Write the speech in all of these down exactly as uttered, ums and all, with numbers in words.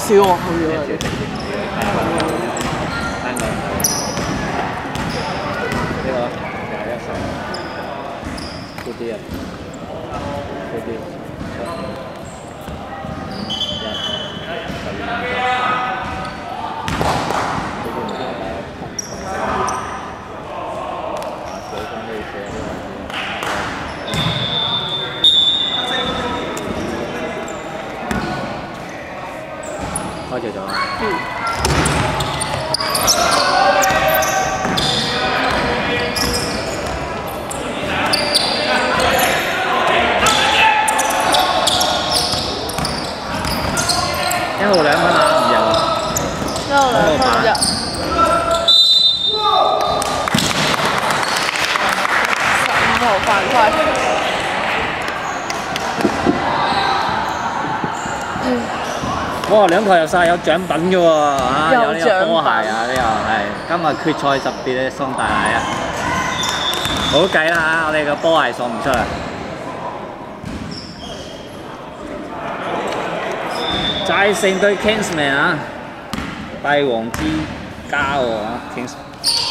少喎，後面啊！ 單個呢個廿一十，高啲啊，高啲，開咗咗啊！嗯。一號兩分啊，唔入。 一號兩分入。十五號犯規。 哇！兩台入晒有獎品嘅喎，啊有呢個波鞋啊，呢個係今日決賽特別咧送大禮啊！好計啦嚇，我哋個波鞋送唔出啊！債勝對 Kingsman 啊，帝王之家喎啊 ，Kingsman。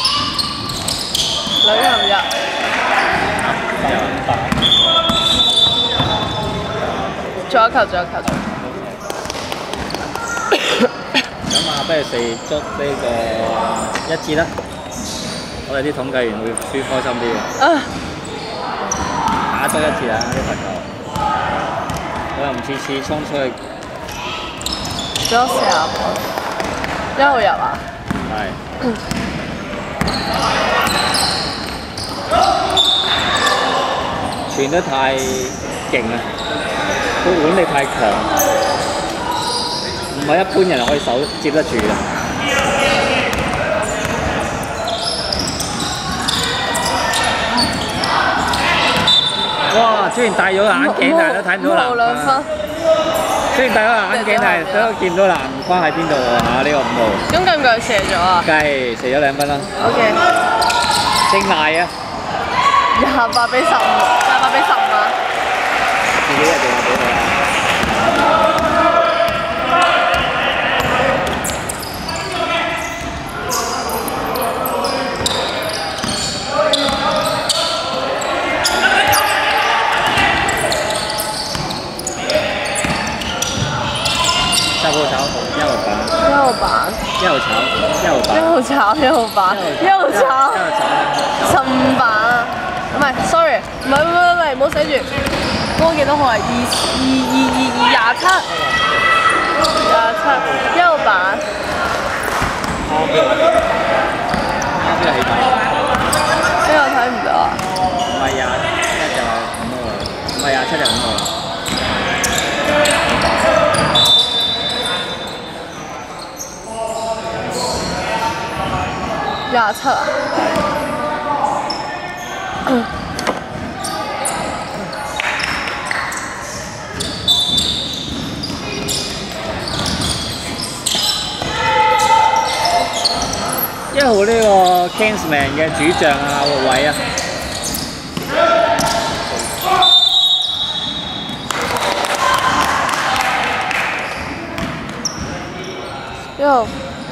兩球入。 有八。 仲有一球，仲有一球，仲有一球。 咁啊，不如四捉呢個一節啦。我哋啲統計員會輸開心啲嘅。 啊！ 打多一次啊！啲罰球，我又唔次次衝出去。 仲有四十個，一號入啊！ 係。傳得太勁啦，個腕力太強，唔係一般人可以手接得住嘅。哇！雖然戴咗眼鏡，但係都睇唔到籃框。雖然戴咗眼鏡，但係都見唔到籃框喺邊度喎嚇！呢個五號。 咁計唔計射咗啊？ 計射咗兩分啦。 O K。 正賴啊！ 廿八比十五，廿八比十五啊！ 自己一定要俾佢啊！十號炒，一號板， 一號板， 一號炒，一號板， 一號炒，一號板，一號炒，十五板啊！唔係 ，sorry， 唔係，唔係，唔係，唔好寫住。嗰個幾多號啊？二二二二二廿七，廿七，一號板。 啱嘅，啱嘅起板。 呢個睇唔到啊？ 唔係廿一就係五號，唔係廿七就五號。 廿七啊！ 一號呢個 Kingsman 嘅主將啊，後衞啊。 一號。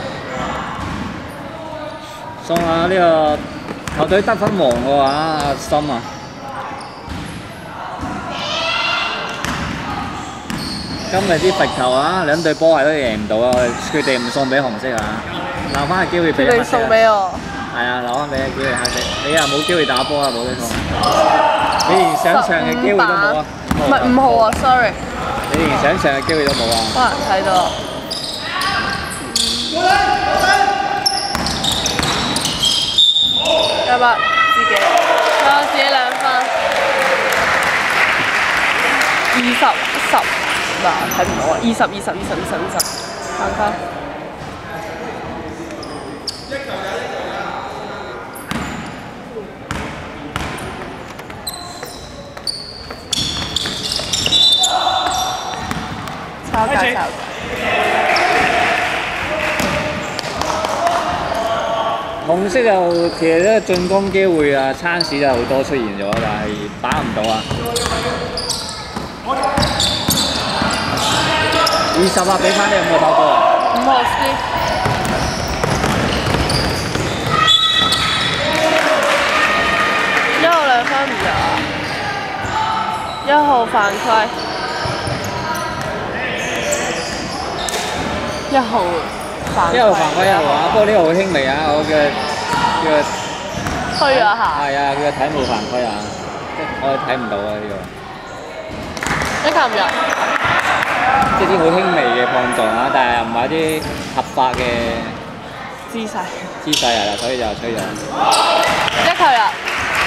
送下呢個球隊得分王嘅話，阿森啊，今日啲罰球啊，兩隊波係都贏唔到啊，佢哋唔送俾紅色啊，留翻個機會俾黑色。 你送俾我。 係啊，留翻俾個機會黑色，你又冇機會打波啊，冇得送。你連上場嘅機會都冇啊！ 唔係五號啊 ，sorry。 你連上場嘅機會都冇啊！ 可能睇到。一百自己，有自己兩分，二十十嗱睇唔到啊！二十二十二十二十二十，犯規。抄界抄。 紅色就其實咧進攻機會啊，餐市就好多出現咗，但係打唔到啊。二二十啊，俾翻你有冇跑波啊？ 五號 Steve，一號兩分唔入啊，一號犯規，一號犯規， 一號犯規一號啊，不過呢個好輕微啊，我嘅嘅推咗一下， 係啊，佢嘅體冇犯規啊，即係我睇唔到啊呢個。 一球唔入。 即係啲好輕微嘅碰撞啊，但係又唔係啲合法嘅姿勢。 姿勢係啦，所以就吹咗。 一球入。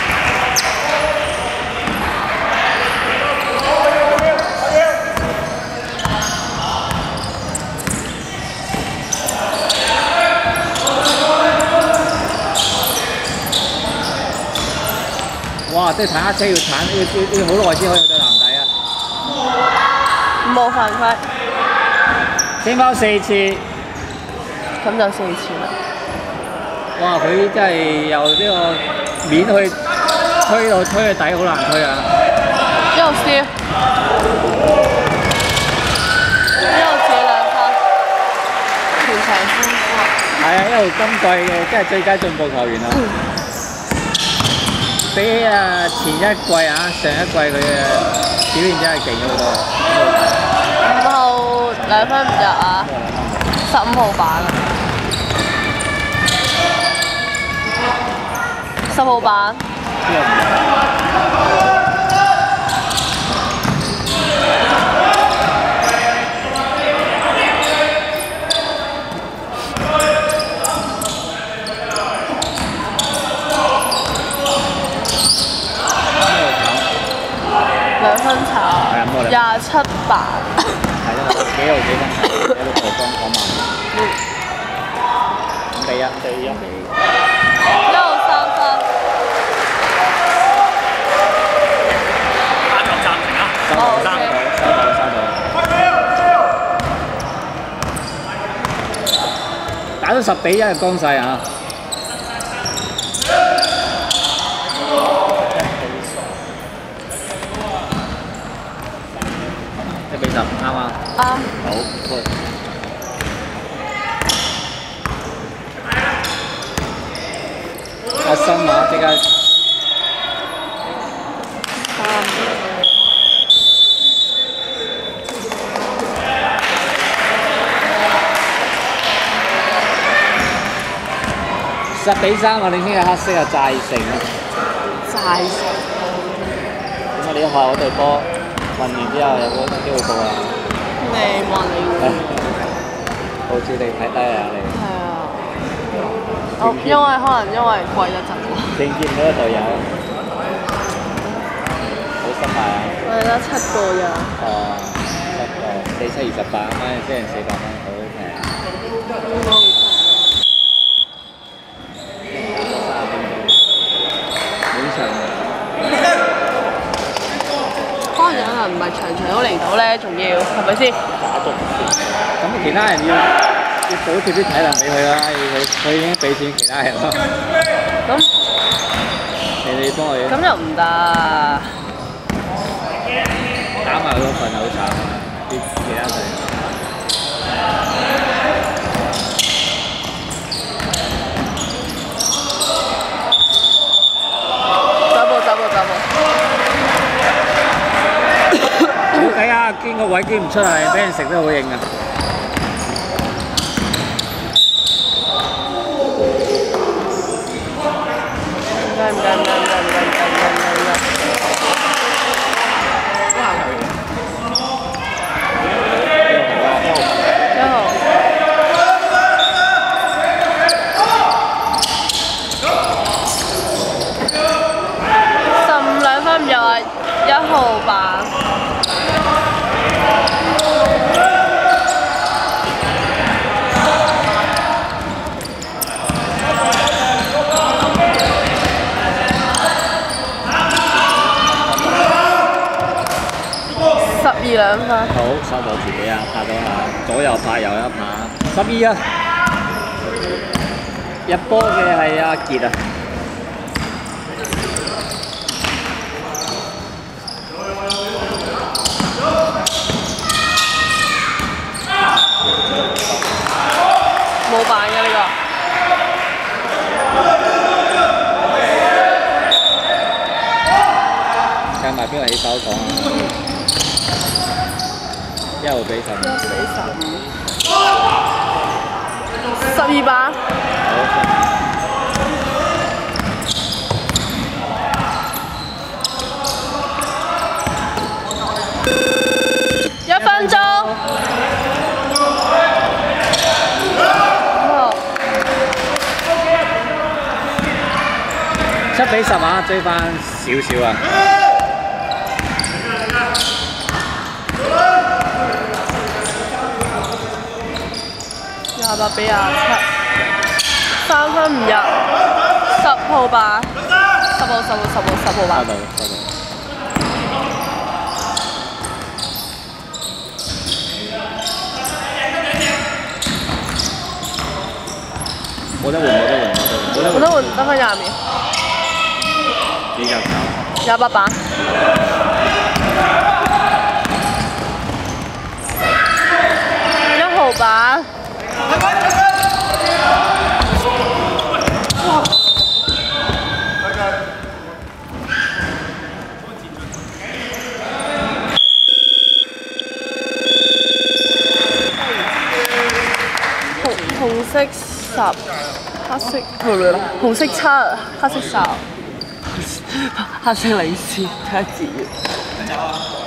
哇！即係踩黑車要鏟，要要要好耐先可以去到籃底啊！ 冇犯規。 升包四次。 咁就四次啦。 哇！佢真係由呢個面去推到推去底，好難推啊！ 一路輸，一路自己兩分，全場歡呼。 係啊，一路今季嘅真係最佳進步球員啊！比啊前一季啊，上一季佢嘅表現真係勁咗好多。 五號兩分唔入啊，十五號板啊，十號板。兩分炒，廿七板。 係咯，幾號幾分？喺度曝光講慢。五比一，四一。 一號三分。 打球暫停啊！收到，收到，收到。打到十比一嘅江勢啊！一比十，啱啊！ 啱。 好，good。阿森啊，即刻。十比三啊！領先嘅黑色啊，寨城啊。 寨城。 咁啊！你學校嗰隊波運完之後有冇機會報啊？ 你話你？ 好似你睇低啊你。 係啊。哦，因為可能因為貴一陣。 見見到個隊友，好心埋啊！ 我哋得七個咋。 哦，七個，四七二十八蚊，一人四百蚊，好平。 可能有人唔係場場都嚟到咧，仲要係咪先？ 打足咁其他人要要補貼啲體能俾佢啦，佢佢已經俾錢其他人咯。 咁你哋幫佢。 咁又唔得。 打埋嗰份好慘啊！啲其他隊。 走步走步走步。 冇計啊！捐個位捐唔出嚟，俾人食得好型啊！ 唔該唔該唔該唔該唔該唔該唔該唔該。一號。十五兩分唔入啊！一號板。十二兩分。 好，收到自己啊，拍到下，左右拍右一拍，十二啊！入波嘅係阿傑啊！ 邊個起手講啊？一號比十五。 一比十五。十二把。一分鐘。 七比十啊，追翻少少啊！ 廿八比廿七，三分唔入，十號吧，十號十號十號十號吧。 收到收到。冇得換冇得換冇得換。 冇得換，得翻廿秒。 比較少。 廿八把。一號把。紅紅色十，黑色紅色七，黑色十。黑色利是，睇下字。